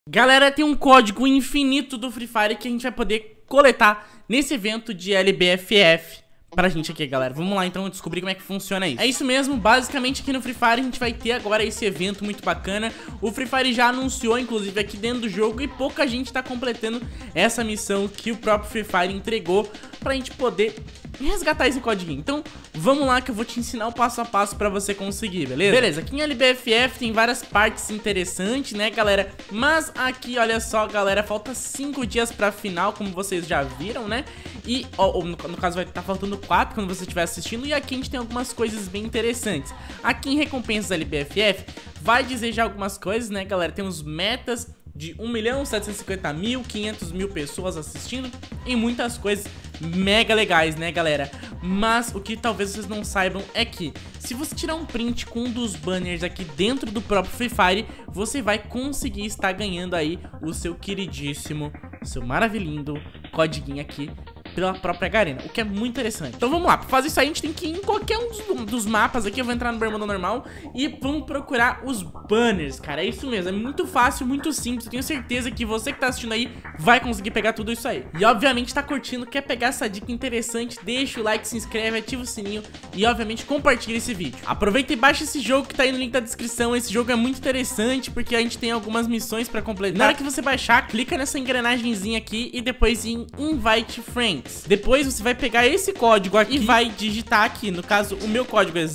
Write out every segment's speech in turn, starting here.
Galera, tem um código infinito do Free Fire que a gente vai poder coletar nesse evento de LBFF pra gente aqui, galera. Vamos lá, então, descobrir como é que funciona isso. É isso mesmo, basicamente aqui no Free Fire a gente vai ter agora esse evento muito bacana. O Free Fire já anunciou, inclusive, aqui dentro do jogo, e pouca gente tá completando essa missão que o próprio Free Fire entregou pra gente poder resgatar esse código. Então, vamos lá que eu vou te ensinar o passo a passo pra você conseguir, beleza? Beleza, aqui em LBFF tem várias partes interessantes, né, galera? Mas aqui, olha só, galera, falta 5 dias pra final, como vocês já viram, né? E, no caso, vai estar faltando 4 quando você estiver assistindo. E aqui a gente tem algumas coisas bem interessantes. Aqui em recompensas LBFF vai dizer já algumas coisas, né, galera? Temos metas de 1.750.000, 500.000 pessoas assistindo e muitas coisas mega legais, né, galera? Mas o que talvez vocês não saibam é que se você tirar um print com um dos banners aqui dentro do próprio Free Fire, você vai conseguir estar ganhando aí o seu queridíssimo, seu maravilhindo codiguinho aqui pela própria Garena, o que é muito interessante. Então vamos lá, pra fazer isso aí a gente tem que ir em qualquer um dos mapas aqui. Eu vou entrar no Bermuda normal e vamos procurar os banners, cara. É isso mesmo, é muito fácil, muito simples. Eu tenho certeza que você que tá assistindo aí vai conseguir pegar tudo isso aí. E obviamente tá curtindo, quer pegar essa dica interessante, deixa o like, se inscreve, ativa o sininho e obviamente compartilha esse vídeo. Aproveita e baixa esse jogo que tá aí no link da descrição. Esse jogo é muito interessante porque a gente tem algumas missões pra completar. Na hora que você baixar, clica nessa engrenagemzinha aqui e depois em Invite Friends. Depois você vai pegar esse código aqui e vai digitar aqui. No caso, o meu código é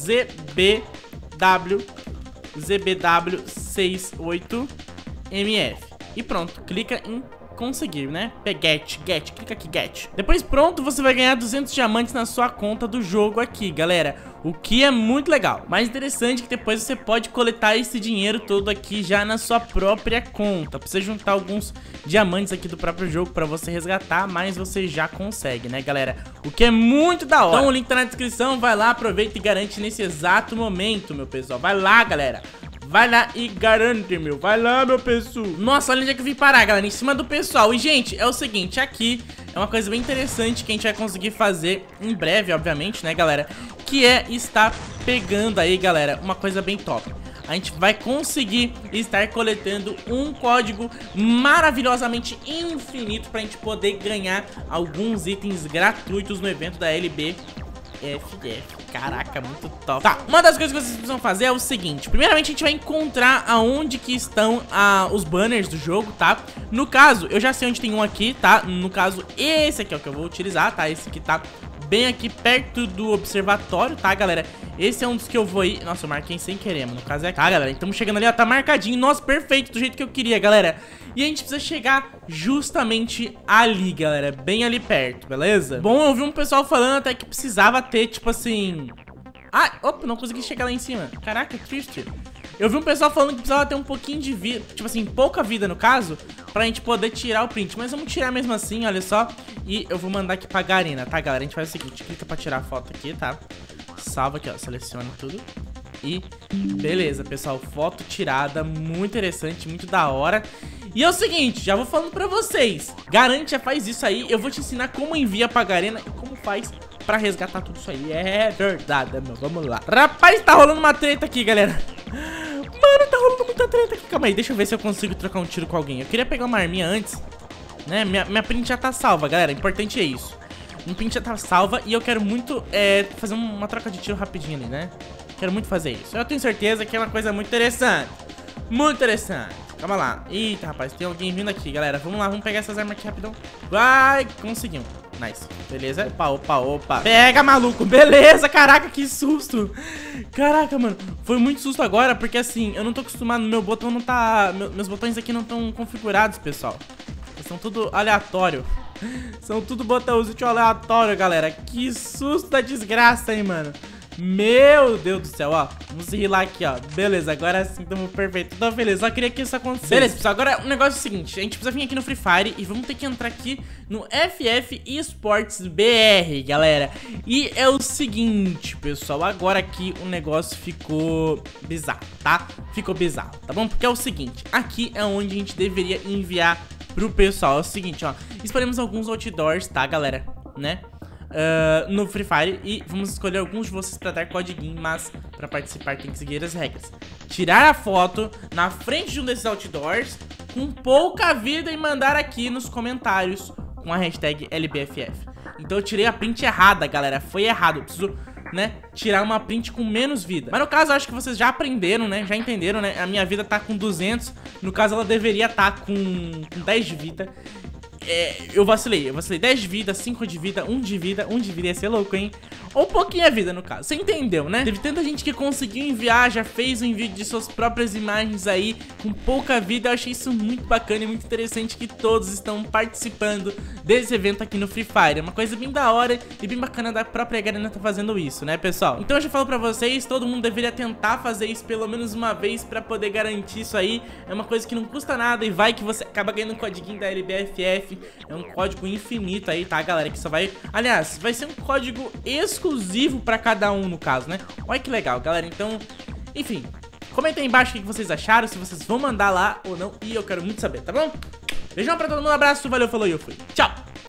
ZBW68MF. E pronto, clica em conseguir, né? Get, clica aqui, get. Depois pronto, você vai ganhar 200 diamantes na sua conta do jogo aqui, galera. O que é muito legal. Mais interessante é que depois você pode coletar esse dinheiro todo aqui já na sua própria conta. Precisa juntar alguns diamantes aqui do próprio jogo pra você resgatar, mas você já consegue, né, galera? O que é muito da hora. Então o link tá na descrição, vai lá, aproveita e garante nesse exato momento, meu pessoal. Vai lá, galera. Vai lá e garante, meu. Vai lá, meu pessoal. Nossa, olha onde é que eu vim parar, galera. Em cima do pessoal. E, gente, é o seguinte. Aqui é uma coisa bem interessante que a gente vai conseguir fazer em breve, obviamente, né, galera? Que é estar pegando aí, galera, uma coisa bem top. A gente vai conseguir estar coletando um código maravilhosamente infinito pra gente poder ganhar alguns itens gratuitos no evento da LBFF. Caraca, muito top. Tá, uma das coisas que vocês precisam fazer é o seguinte. Primeiramente a gente vai encontrar aonde que estão os banners do jogo, tá? No caso, eu já sei onde tem um aqui, tá? No caso, esse aqui é o que eu vou utilizar, tá? Esse aqui tá bem aqui perto do observatório, tá, galera? Esse é um dos que eu vou ir. Nossa, eu marquei sem querer, mano. No caso é aqui. Tá, galera, estamos chegando ali, ó, tá marcadinho. Nossa, perfeito, do jeito que eu queria, galera. E a gente precisa chegar justamente ali, galera, bem ali perto, beleza? Bom, eu vi um pessoal falando até que precisava ter, tipo assim... Ah, opa, não consegui chegar lá em cima. Caraca, triste. Eu vi um pessoal falando que precisava ter um pouquinho de vida, tipo assim, pouca vida no caso, pra gente poder tirar o print. Mas vamos tirar mesmo assim, olha só. E eu vou mandar aqui pra Garena, tá, galera? A gente faz o seguinte, clica pra tirar a foto aqui, tá? Salva aqui, ó, seleciona tudo. E beleza, pessoal, foto tirada, muito interessante, muito da hora. E é o seguinte, já vou falando pra vocês, garante, já faz isso aí. Eu vou te ensinar como envia pra Garena e como faz pra resgatar tudo isso aí. É verdade, meu, vamos lá. Rapaz, tá rolando uma treta aqui, galera. Mano, tá rolando muita treta aqui. Calma aí, deixa eu ver se eu consigo trocar um tiro com alguém. Eu queria pegar uma arminha antes, né? Minha print já tá salva, galera, importante é isso. Minha print já tá salva e eu quero muito fazer uma troca de tiro rapidinho ali, né? Quero muito fazer isso. Eu tenho certeza que é uma coisa muito interessante. Muito interessante. Calma lá. Eita, rapaz, tem alguém vindo aqui, galera. Vamos lá, vamos pegar essas armas aqui rapidão. Vai, conseguimos. Nice. Beleza? Opa, opa, opa. Pega, maluco. Beleza, caraca, que susto. Caraca, mano. Foi muito susto agora, porque assim, eu não tô acostumado. Meu botão não tá... Meus botões aqui não estão configurados, pessoal. Eles são tudo aleatório. São tudo botãozinho aleatório, galera. Que susto da desgraça, hein, mano. Meu Deus do céu, ó. Vamos rilar aqui, ó. Beleza, agora sim, tamo perfeito. Tô feliz, só queria que isso acontecesse. Beleza, pessoal, agora o negócio é o seguinte. A gente precisa vir aqui no Free Fire e vamos ter que entrar aqui no FF Esports BR, galera. E é o seguinte, pessoal, agora aqui o negócio ficou bizarro, tá? Ficou bizarro, tá bom? Porque é o seguinte, aqui é onde a gente deveria enviar pro pessoal. É o seguinte, ó. Escolhemos alguns outdoors, tá, galera? Né? No Free Fire e vamos escolher alguns de vocês pra dar codiguinho, mas pra participar tem que seguir as regras. Tirar a foto na frente de um desses outdoors com pouca vida e mandar aqui nos comentários com a hashtag LBFF. Então eu tirei a print errada, galera. Foi errado, eu preciso, né, tirar uma print com menos vida. Mas no caso, eu acho que vocês já aprenderam, né, já entenderam, né. A minha vida tá com 200, no caso ela deveria estar com 10 de vida. Eu vacilei 10 de vida, 5 de vida, 1 de vida, 1 de vida, ia ser louco, hein? Ou pouquinha vida, no caso, você entendeu, né? Teve tanta gente que conseguiu enviar, já fez um envio de suas próprias imagens aí, com pouca vida. Eu achei isso muito bacana e muito interessante que todos estão participando desse evento aqui no Free Fire. É uma coisa bem da hora e bem bacana da própria Garena tá fazendo isso, né, pessoal? Então eu já falo pra vocês, todo mundo deveria tentar fazer isso pelo menos uma vez pra poder garantir isso aí. É uma coisa que não custa nada e vai que você acaba ganhando um codiguinho da LBFF. É um código infinito aí, tá, galera? Que só vai... Aliás, vai ser um código exclusivo pra cada um, no caso, né? Olha que legal, galera. Então, enfim, comentem aí embaixo o que vocês acharam, se vocês vão mandar lá ou não. E eu quero muito saber, tá bom? Beijão pra todo mundo, um abraço, valeu, falou e eu fui. Tchau!